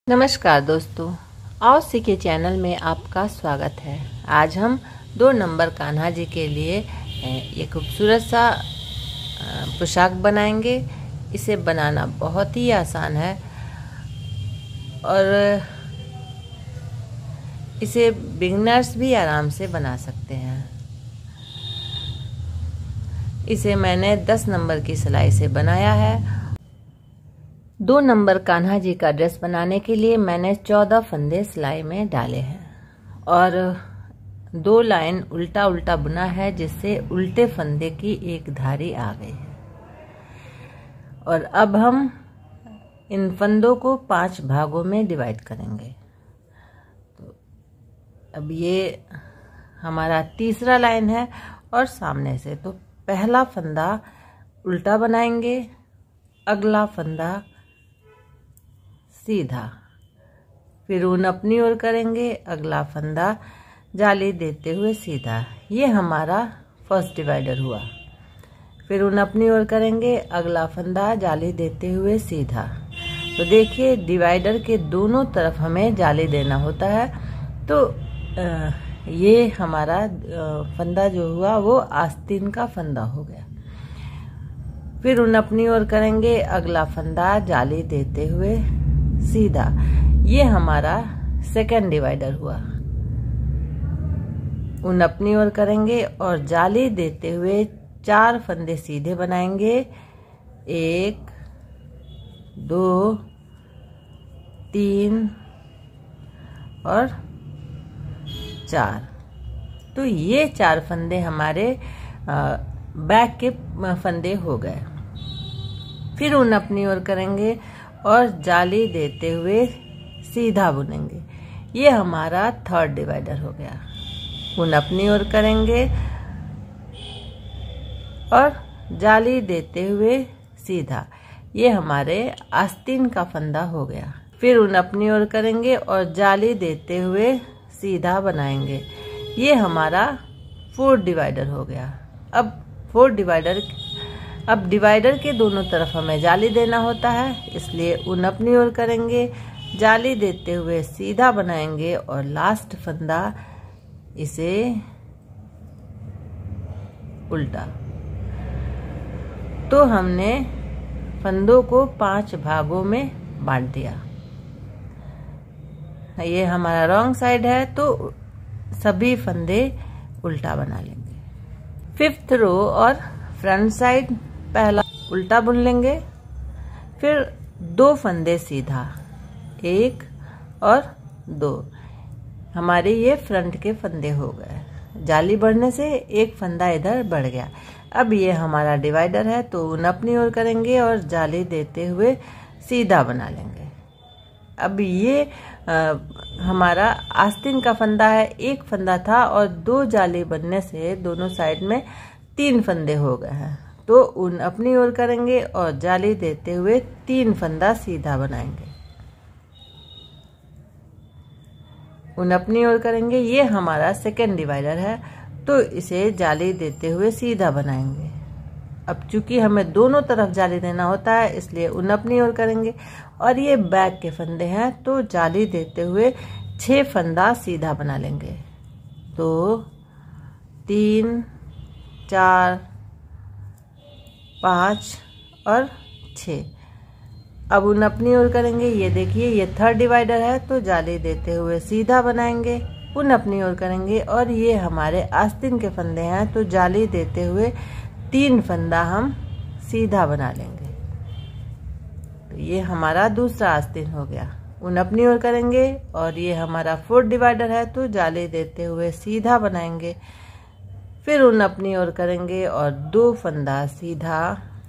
नमस्कार दोस्तों, आओ सीखे चैनल में आपका स्वागत है। आज हम 2 नंबर कान्हा जी के लिए ये खूबसूरत सा पोशाक बनाएंगे। इसे बनाना बहुत ही आसान है और इसे बिगिनर्स भी आराम से बना सकते हैं। इसे मैंने 10 नंबर की सिलाई से बनाया है। 2 नंबर कान्हा जी का ड्रेस बनाने के लिए मैंने 14 फंदे सिलाई में डाले हैं और 2 लाइन उल्टा उल्टा बुना है, जिससे उल्टे फंदे की एक धारी आ गई है। और अब हम इन फंदों को 5 भागों में डिवाइड करेंगे। तो अब ये हमारा तीसरा लाइन है और सामने से तो पहला फंदा उल्टा बनाएंगे, अगला फंदा सीधा, फिर ऊन अपनी ओर करेंगे, अगला फंदा जाली देते हुए सीधा। ये हमारा फर्स्ट डिवाइडर हुआ। फिर ऊन अपनी ओर करेंगे, अगला फंदा जाली देते हुए सीधा। तो देखिए, डिवाइडर के दोनों तरफ हमें जाली देना होता है। तो ये हमारा फंदा जो हुआ वो आस्तीन का फंदा हो गया। फिर ऊन अपनी ओर करेंगे, अगला फंदा जाली देते हुए सीधा। ये हमारा सेकंड डिवाइडर हुआ। ऊन अपनी ओर करेंगे और जाली देते हुए 4 फंदे सीधे बनाएंगे। 1 2 3 और 4। तो ये 4 फंदे हमारे बैक के फंदे हो गए। फिर ऊन अपनी ओर करेंगे और जाली देते हुए सीधा बुनेंगे। ये हमारा थर्ड डिवाइडर हो गया। ऊन अपनी ओर करेंगे और जाली देते हुए सीधा। ये हमारे आस्तीन का फंदा हो गया। फिर ऊन अपनी ओर करेंगे और जाली देते हुए सीधा बनाएंगे। ये हमारा फोर्थ डिवाइडर हो गया। अब डिवाइडर के दोनों तरफ हमें जाली देना होता है, इसलिए ऊन अपनी ओर करेंगे, जाली देते हुए सीधा बनाएंगे और लास्ट फंदा इसे उल्टा। तो हमने फंदों को 5 भागों में बांट दिया। ये हमारा रॉन्ग साइड है, तो सभी फंदे उल्टा बना लेंगे। 5th रो और फ्रंट साइड पहला उल्टा बुन लेंगे, फिर 2 फंदे सीधा, 1 और 2। हमारे ये फ्रंट के फंदे हो गए। जाली बढ़ने से एक फंदा इधर बढ़ गया। अब ये हमारा डिवाइडर है, तो ऊन अपनी ओर करेंगे और जाली देते हुए सीधा बना लेंगे। अब ये हमारा आस्तीन का फंदा है। 1 फंदा था और 2 जाली बनने से दोनों साइड में 3 फंदे हो गए हैं। तो ऊन अपनी ओर करेंगे और जाली देते हुए 3 फंदा सीधा बनाएंगे। ऊन अपनी ओर करेंगे। ये हमारा सेकंड डिवाइडर है, तो इसे जाली देते हुए सीधा बनाएंगे। अब चूंकि हमें दोनों तरफ जाली देना होता है, इसलिए ऊन अपनी ओर करेंगे और ये बैक के फंदे हैं, तो जाली देते हुए 6 फंदा सीधा बना लेंगे। 2 3 4 5 और 6। अब ऊन अपनी ओर करेंगे। ये देखिए, ये थर्ड डिवाइडर है, तो जाली देते हुए सीधा बनाएंगे। ऊन अपनी ओर करेंगे और ये हमारे आस्तीन के फंदे हैं, तो जाली देते हुए 3 फंदा हम सीधा बना लेंगे। तो ये हमारा दूसरा आस्तीन हो गया। ऊन अपनी ओर करेंगे और ये हमारा 4th डिवाइडर है, तो जाली देते हुए सीधा बनाएंगे। फिर ऊन अपनी ओर करेंगे और 2 फंदा सीधा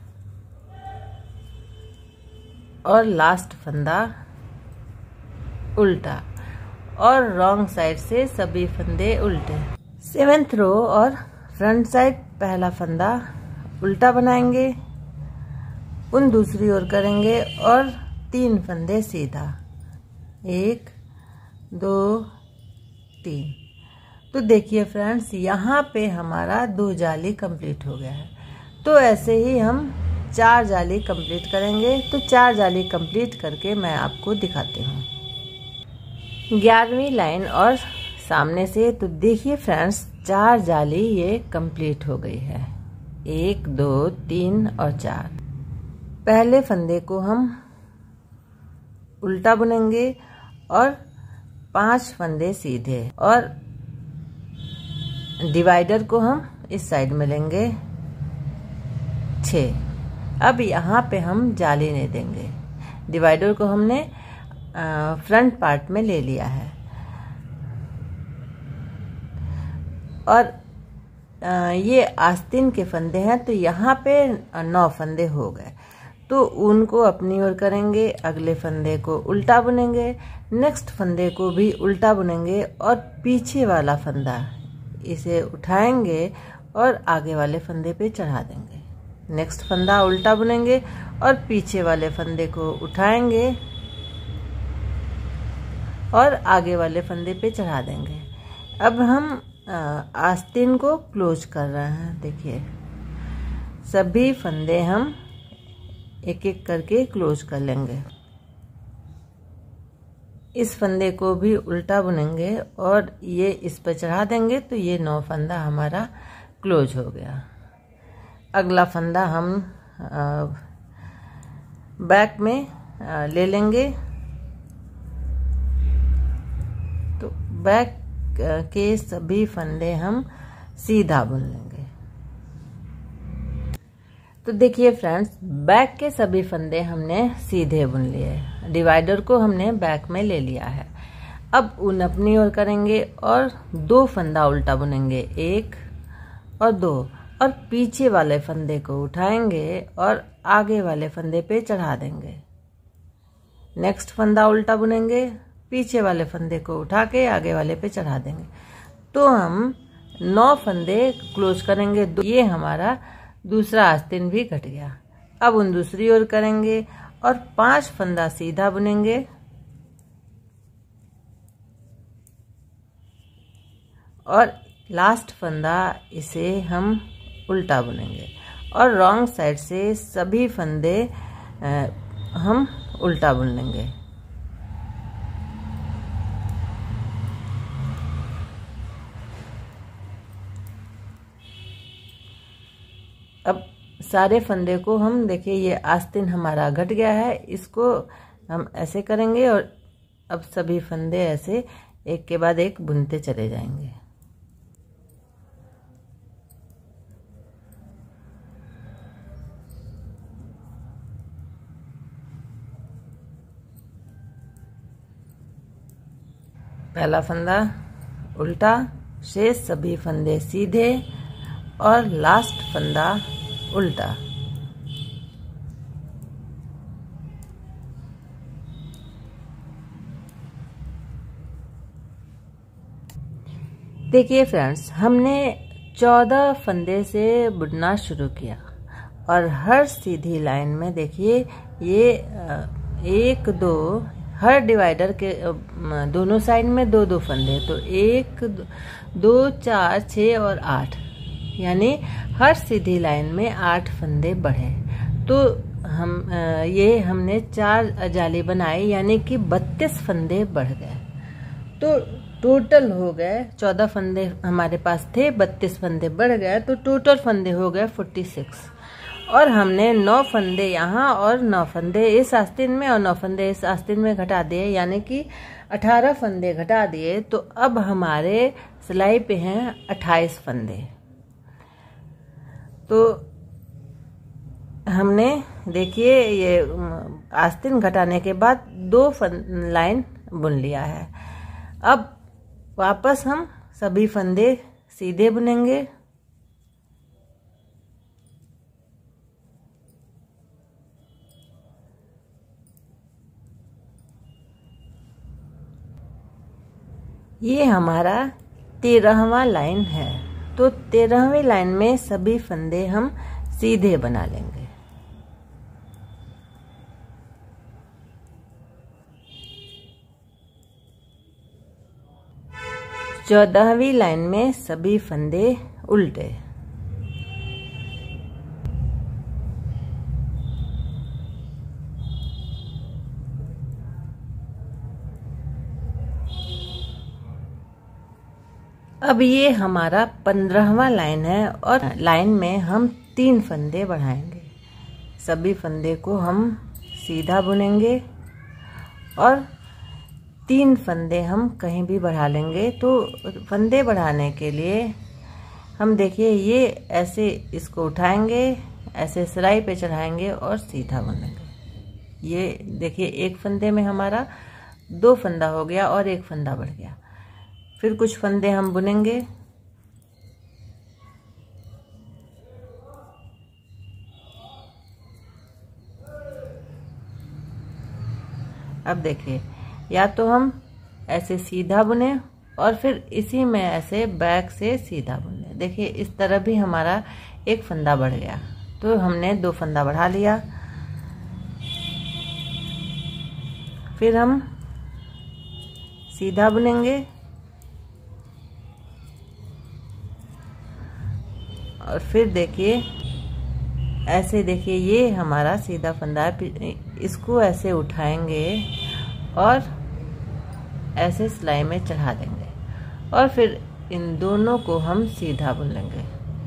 और लास्ट फंदा उल्टा, और रॉन्ग साइड से सभी फंदे उल्टे। 7th रो और फ्रंट साइड पहला फंदा उल्टा बनाएंगे। ऊन दूसरी ओर करेंगे और 3 फंदे सीधा, 1 2 3। तो देखिए फ्रेंड्स, यहाँ पे हमारा 2 जाली कंप्लीट हो गया है। तो ऐसे ही हम 4 जाली कंप्लीट करेंगे। तो 4 जाली कंप्लीट करके मैं आपको दिखाती हूँ। 11वीं लाइन और सामने से। तो देखिए फ्रेंड्स, 4 जाली ये कंप्लीट हो गई है, 1 2 3 और 4। पहले फंदे को हम उल्टा बुनेंगे और 5 फंदे सीधे, और डिवाइडर को हम इस साइड में लेंगे 6। अब यहाँ पे हम जाली नहीं देंगे, डिवाइडर को हमने फ्रंट पार्ट में ले लिया है। और ये आस्तीन के फंदे हैं, तो यहाँ पे 9 फंदे हो गए, तो उनको अपनी ओर करेंगे, अगले फंदे को उल्टा बुनेंगे, नेक्स्ट फंदे को भी उल्टा बुनेंगे और पीछे वाला फंदा इसे उठाएंगे और आगे वाले फंदे पे चढ़ा देंगे। नेक्स्ट फंदा उल्टा बुनेंगे और पीछे वाले फंदे को उठाएंगे और आगे वाले फंदे पे चढ़ा देंगे। अब हम आस्तीन को क्लोज कर रहे हैं। देखिए, सभी फंदे हम एक एक करके क्लोज कर लेंगे। इस फंदे को भी उल्टा बुनेंगे और ये इस पर चढ़ा देंगे, तो ये 9 फंदा हमारा क्लोज हो गया। अगला फंदा हम बैक में ले लेंगे, तो बैक के सभी फंदे हम सीधा बुन लेंगे। तो देखिए फ्रेंड्स, बैक के सभी फंदे हमने सीधे बुन लिए, डिवाइडर को हमने बैक में ले लिया है। अब ऊन अपनी ओर करेंगे और 2 फंदा उल्टा बुनेंगे, 1 और 2, और पीछे वाले फंदे को उठाएंगे और आगे वाले फंदे पे चढ़ा देंगे। नेक्स्ट फंदा उल्टा बुनेंगे, पीछे वाले फंदे को उठा के आगे वाले पे चढ़ा देंगे। तो हम 9 फंदे क्लोज करेंगे। ये हमारा दूसरा आस्तीन भी कट गया। अब उन दूसरी ओर करेंगे और 5 फंदा सीधा बुनेंगे और लास्ट फंदा इसे हम उल्टा बुनेंगे और रॉन्ग साइड से सभी फंदे हम उल्टा बुन लेंगे। अब सारे फंदे को हम, देखिए ये आस्तीन हमारा घट गया है, इसको हम ऐसे करेंगे और अब सभी फंदे ऐसे एक के बाद एक बुनते चले जाएंगे। पहला फंदा उल्टा, शेष सभी फंदे सीधे और लास्ट फंदा उल्टा। देखिए फ्रेंड्स, हमने 14 फंदे से बुनना शुरू किया और हर सीधी लाइन में देखिए ये 1 2, हर डिवाइडर के दोनों साइड में 2 फंदे, तो 1 2 4 6 और 8, यानी हर सीधी लाइन में 8 फंदे बढ़े। तो हम ये हमने 4 जाली बनाई, यानी कि 32 फंदे बढ़ गए। तो टोटल हो गए 14 फंदे हमारे पास थे, 32 फंदे बढ़ गए, तो टोटल फंदे हो गए 46। और हमने 9 फंदे यहाँ और 9 फंदे इस आस्तीन में और 9 फंदे इस आस्तीन में घटा दिए, यानी कि 18 फंदे घटा दिए। तो अब हमारे सिलाई पे हैं 28 फंदे। तो हमने देखिए ये आस्तीन घटाने के बाद 2 लाइन बुन लिया है। अब वापस हम सभी फंदे सीधे बुनेंगे। ये हमारा 13वां लाइन है, तो 13वीं लाइन में सभी फंदे हम सीधे बना लेंगे। चौदहवीं लाइन में सभी फंदे उल्टे। अब ये हमारा 15वां लाइन है और लाइन में हम 3 फंदे बढ़ाएंगे। सभी फंदे को हम सीधा बुनेंगे और 3 फंदे हम कहीं भी बढ़ा लेंगे। तो फंदे बढ़ाने के लिए हम देखिए ये ऐसे इसको उठाएंगे, ऐसे सिलाई पे चढ़ाएंगे और सीधा बुनेंगे। ये देखिए एक फंदे में हमारा 2 फंदा हो गया और 1 फंदा बढ़ गया। फिर कुछ फंदे हम बुनेंगे। अब देखिए या तो हम ऐसे सीधा बुने और फिर इसी में ऐसे बैक से सीधा बुने। देखिए इस तरह भी हमारा 1 फंदा बढ़ गया, तो हमने 2 फंदा बढ़ा लिया। फिर हम सीधा बुनेंगे और फिर देखिए ऐसे, देखिए ये हमारा सीधा फंदा है, इसको ऐसे उठाएंगे और ऐसे सिलाई में चढ़ा देंगे और फिर इन दोनों को हम सीधा बुन लेंगे।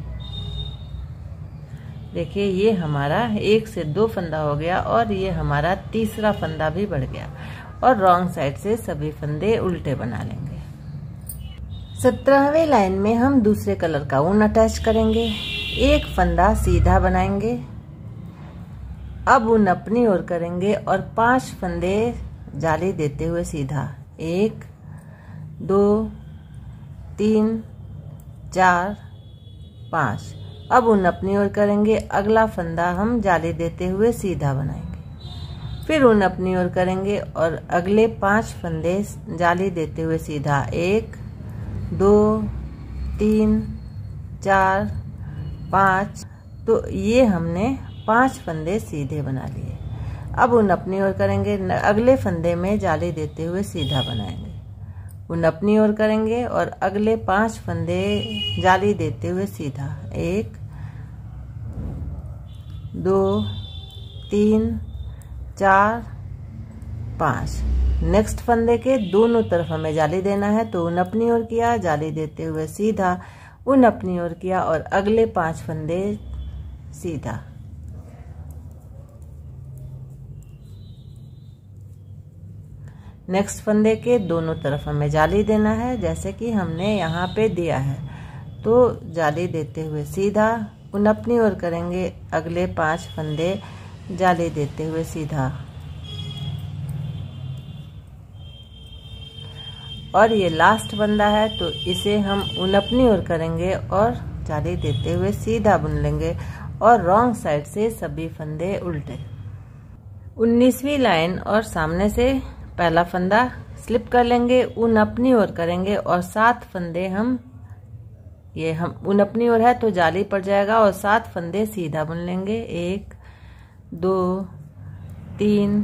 देखिए ये हमारा 1 से 2 फंदा हो गया और ये हमारा तीसरा फंदा भी बढ़ गया और रॉन्ग साइड से सभी फंदे उल्टे बना लेंगे। 17वें लाइन में हम दूसरे कलर का ऊन अटैच करेंगे। 1 फंदा सीधा बनाएंगे। अब ऊन अपनी ओर करेंगे और 5 फंदे जाली देते हुए सीधा। 1 2 3 4 5। अब ऊन अपनी ओर करेंगे, अगला फंदा हम जाली देते हुए सीधा बनाएंगे। फिर ऊन अपनी ओर करेंगे और अगले 5 फंदे जाली देते हुए सीधा। 1 2 3 4 5। तो ये हमने 5 फंदे सीधे बना लिए। अब ऊन अपनी ओर करेंगे, अगले फंदे में जाली देते हुए सीधा बनाएंगे। ऊन अपनी ओर करेंगे और अगले 5 फंदे जाली देते हुए सीधा। 1 2 3 4 5। नेक्स्ट फंदे के दोनों तरफ हमें जाली देना है, तो ऊन अपनी ओर किया, जाली देते हुए सीधा, ऊन अपनी ओर किया और अगले 5 फंदे सीधा। नेक्स्ट फंदे के दोनों तरफ हमें जाली देना है, जैसे कि हमने यहाँ पे दिया है। तो जाली देते हुए सीधा, ऊन अपनी ओर करेंगे, अगले 5 फंदे जाली देते हुए सीधा। और ये लास्ट फंदा है, तो इसे हम ऊन अपनी ओर करेंगे और जाली देते हुए सीधा बुन लेंगे और रॉन्ग साइड से सभी फंदे उल्टे। 19वीं लाइन और सामने से पहला फंदा स्लिप कर लेंगे, ऊन अपनी ओर करेंगे और 7 फंदे हम ऊन अपनी ओर है तो जाली पड़ जाएगा और 7 फंदे सीधा बुन लेंगे। 1 2 3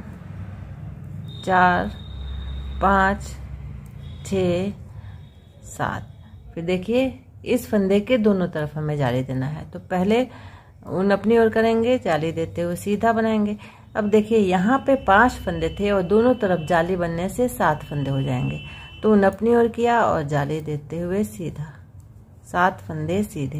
4 5 6 7। फिर देखिए इस फंदे के दोनों तरफ हमें जाली देना है, तो पहले ऊन अपनी ओर करेंगे, जाली देते हुए सीधा बनाएंगे। अब देखिए यहाँ पे 5 फंदे थे और दोनों तरफ जाली बनने से 7 फंदे हो जाएंगे, तो ऊन अपनी ओर किया और जाली देते हुए सीधा। 7 फंदे सीधे।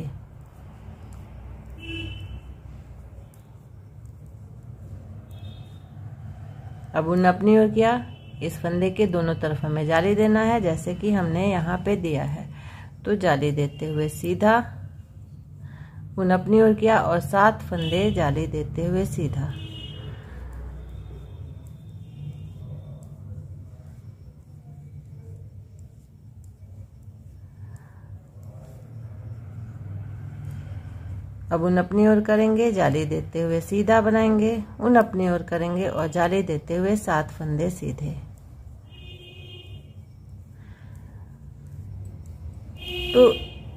अब ऊन अपनी ओर किया, इस फंदे के दोनों तरफ हमें जाली देना है, जैसे कि हमने यहाँ पे दिया है। तो जाली देते हुए सीधा, ऊन अपनी ओर किया और 7 फंदे जाली देते हुए सीधा। अब ऊन अपनी ओर करेंगे, जाली देते हुए सीधा बनाएंगे, ऊन अपनी ओर करेंगे और जाली देते हुए 7 फंदे सीधे। तो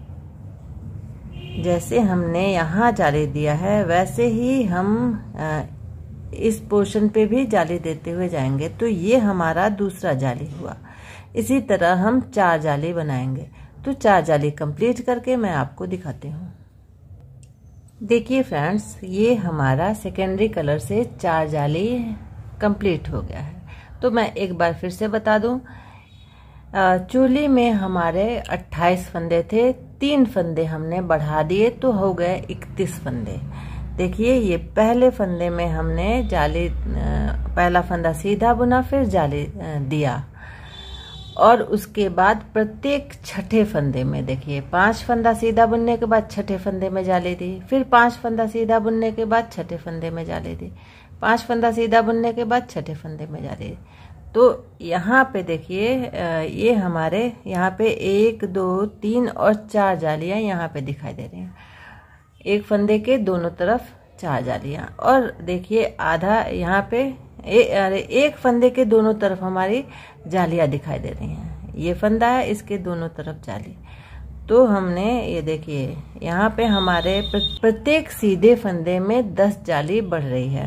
जैसे हमने यहाँ जाली दिया है वैसे ही हम इस पोर्शन पे भी जाली देते हुए जाएंगे, तो ये हमारा दूसरा जाली हुआ। इसी तरह हम 4 जाली बनाएंगे। तो 4 जाली कंप्लीट करके मैं आपको दिखाती हूँ। देखिए फ्रेंड्स, ये हमारा सेकेंडरी कलर से 4 जाली कंप्लीट हो गया है। तो मैं एक बार फिर से बता दूं, चोली में हमारे 28 फंदे थे, 3 फंदे हमने बढ़ा दिए तो हो गए 31 फंदे। देखिए ये पहले फंदे में हमने जाली, पहला फंदा सीधा बुना, फिर जाली दिया, और उसके बाद प्रत्येक छठे फंदे में देखिए 5 फंदा सीधा बुनने के बाद छठे फंदे में जाली दी, फिर 5 फंदा सीधा बुनने के बाद छठे फंदे में जाली दी, 5 फंदा सीधा बुनने के बाद छठे फंदे में जाली दी। तो यहाँ पे देखिए ये हमारे यहाँ पे 1 2 3 और 4 जालियाँ यहाँ पे दिखाई दे रही हैं, एक फंदे के दोनों तरफ 4 जालियाँ, और देखिए आधा यहाँ पे एक फंदे के दोनों तरफ हमारी जालियाँ दिखाई दे रही हैं। ये फंदा है, इसके दोनों तरफ जाली। तो हमने ये देखिए यहाँ पे हमारे प्रत्येक सीधे फंदे में 10 जाली बढ़ रही है,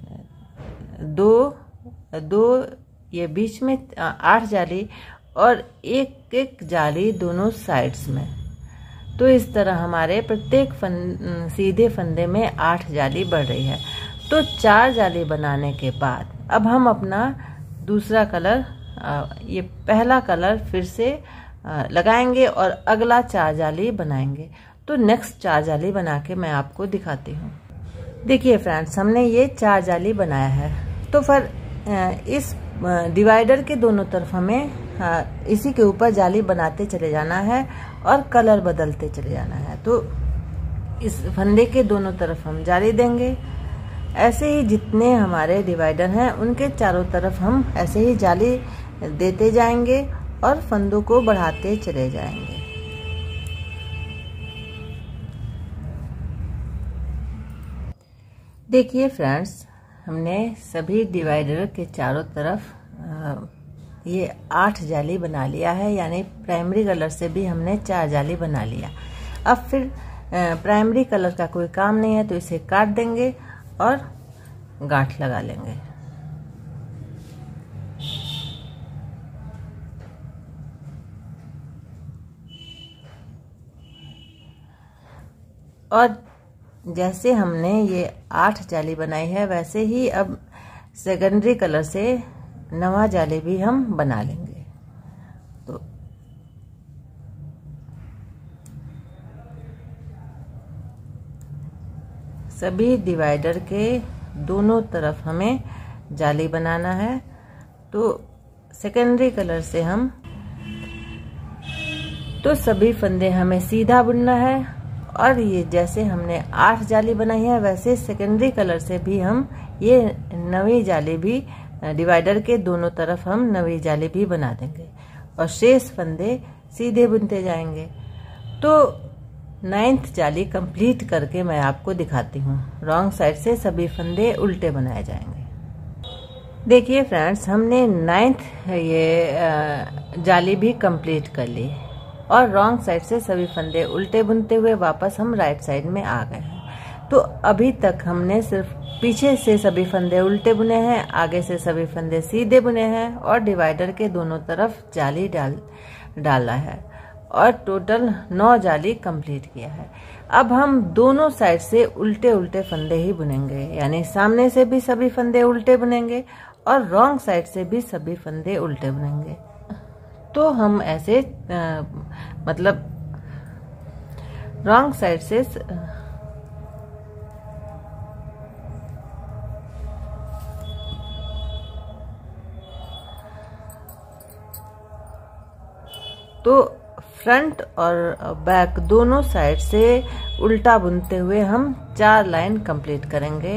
दो ये बीच में 8 जाली और एक एक जाली दोनों साइड्स में। तो इस तरह हमारे प्रत्येक सीधे फंदे में 8 जाली बढ़ रही है। तो 4 जाली बनाने के बाद अब हम अपना दूसरा कलर, ये पहला कलर फिर से लगाएंगे और अगला 4 जाली बनाएंगे। तो नेक्स्ट 4 जाली बना के मैं आपको दिखाती हूँ। देखिए फ्रेंड्स, हमने ये 4 जाली बनाया है। तो फिर इस डिवाइडर के दोनों तरफ हमें इसी के ऊपर जाली बनाते चले जाना है और कलर बदलते चले जाना है। तो इस फंदे के दोनों तरफ हम जाली देंगे। ऐसे ही जितने हमारे डिवाइडर हैं उनके चारों तरफ हम ऐसे ही जाली देते जाएंगे और फंदों को बढ़ाते चले जाएंगे। देखिए फ्रेंड्स, हमने सभी डिवाइडर के चारों तरफ ये 8 जाली बना लिया है, यानी प्राइमरी कलर से भी हमने 4 जाली बना लिया। अब फिर प्राइमरी कलर का कोई काम नहीं है तो इसे काट देंगे और गांठ लगा लेंगे। और जैसे हमने ये 8 जाली बनाई है वैसे ही अब सेकेंडरी कलर से 9 जाली भी हम बना लेंगे। तो सभी डिवाइडर के दोनों तरफ हमें जाली बनाना है। तो सेकेंडरी कलर से हम तो सभी फंदे हमें सीधा बुनना है, और ये जैसे हमने 8 जाली बनाई है वैसे सेकेंडरी कलर से भी हम ये 9वीं जाली भी डिवाइडर के दोनों तरफ हम 9वीं जाली भी बना देंगे और शेष फंदे सीधे बुनते जाएंगे। तो 9th जाली कंप्लीट करके मैं आपको दिखाती हूँ। रॉन्ग साइड से सभी फंदे उल्टे बनाए जाएंगे। देखिए फ्रेंड्स, हमने 9th ये जाली भी कंप्लीट कर ली और रॉन्ग साइड से सभी फंदे उल्टे बुनते हुए वापस हम राइट साइड में आ गए हैं। तो अभी तक हमने सिर्फ पीछे से सभी फंदे उल्टे बुने हैं, आगे से सभी फंदे सीधे बुने हैं और डिवाइडर के दोनों तरफ जाली डाला है और टोटल 9 जाली कंप्लीट किया है। अब हम दोनों साइड से उल्टे उल्टे फंदे ही बुनेंगे, यानी सामने से भी सभी फंदे उल्टे बुनेंगे और रॉन्ग साइड से भी सभी फंदे उल्टे बुनेंगे। तो हम ऐसे मतलब रॉन्ग साइड से तो फ्रंट और बैक दोनों साइड से उल्टा बुनते हुए हम 4 लाइन कंप्लीट करेंगे,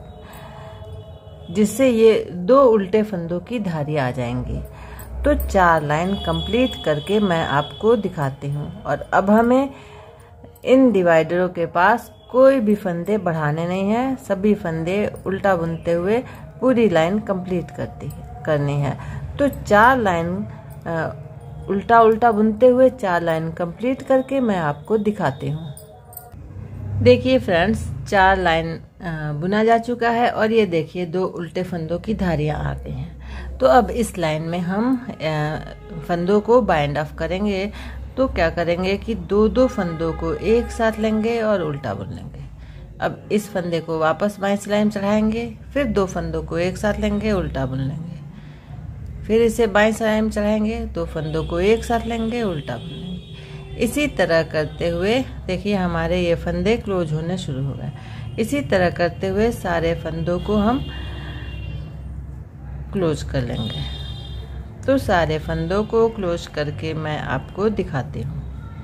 जिससे ये 2 उल्टे फंदों की धारी आ जाएंगी। तो 4 लाइन कंप्लीट करके मैं आपको दिखाती हूँ। और अब हमें इन डिवाइडरों के पास कोई भी फंदे बढ़ाने नहीं है, सभी फंदे उल्टा बुनते हुए पूरी लाइन कंप्लीट करनी है। तो 4 लाइन उल्टा उल्टा बुनते हुए 4 लाइन कंप्लीट करके मैं आपको दिखाती हूँ। देखिए फ्रेंड्स, 4 लाइन बुना जा चुका है और ये देखिए 2 उल्टे फंदों की धारियाँ आ गई हैं। तो अब इस लाइन में हम फंदों को बाइंड ऑफ करेंगे। तो क्या करेंगे कि 2-2 फंदों को एक साथ लेंगे और उल्टा बुन लेंगे। अब इस फंदे को वापस बाईं सिलाई में चढ़ाएंगे, फिर 2 फंदों को एक साथ लेंगे, उल्टा बुन लेंगे, फिर इसे बाईं सिलाई में चढ़ाएंगे, 2 फंदों को एक साथ लेंगे, उल्टा बुनेंगे। इसी तरह करते हुए देखिए हमारे ये फंदे क्लोज होने शुरू हो गए। इसी तरह करते हुए सारे फंदों को हम क्लोज कर लेंगे। तो सारे फंदों को क्लोज करके मैं आपको दिखाती हूँ।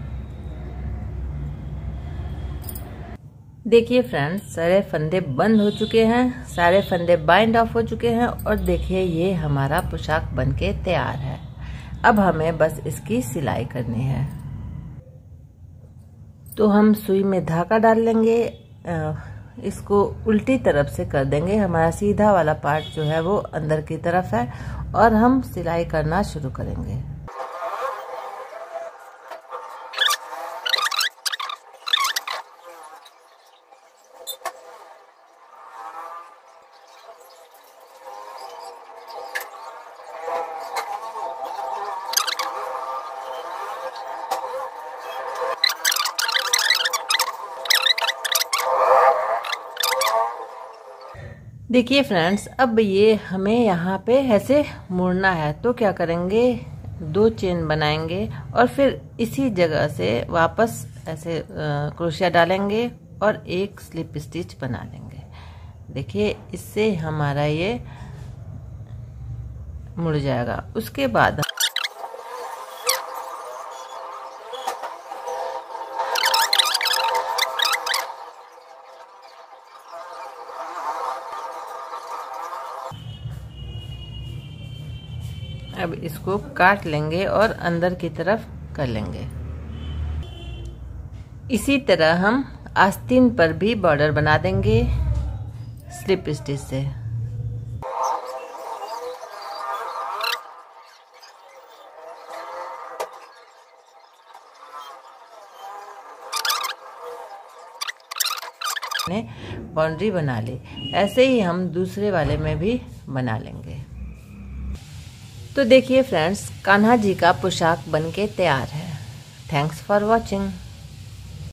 देखिए फ्रेंड्स, सारे फंदे बंद हो चुके हैं, सारे फंदे बाइंड ऑफ हो चुके हैं और देखिए ये हमारा पोशाक बनके तैयार है। अब हमें बस इसकी सिलाई करनी है। तो हम सुई में धागा डाल लेंगे, इसको उल्टी तरफ से कर देंगे। हमारा सीधा वाला पार्ट जो है वो अंदर की तरफ है और हम सिलाई करना शुरू करेंगे। देखिए फ्रेंड्स, अब ये हमें यहाँ पे ऐसे मुड़ना है। तो क्या करेंगे, 2 चेन बनाएंगे और फिर इसी जगह से वापस ऐसे क्रोशिया डालेंगे और एक स्लिप स्टिच बना लेंगे। देखिए इससे हमारा ये मुड़ जाएगा। उसके बाद अब इसको काट लेंगे और अंदर की तरफ कर लेंगे। इसी तरह हम आस्तीन पर भी बॉर्डर बना देंगे स्लिप स्टिच से। बाउंड्री बना ली। ऐसे ही हम दूसरे वाले में भी बना लेंगे। तो देखिए फ्रेंड्स, कान्हा जी का पोशाक बनके तैयार है। Thanks for watching.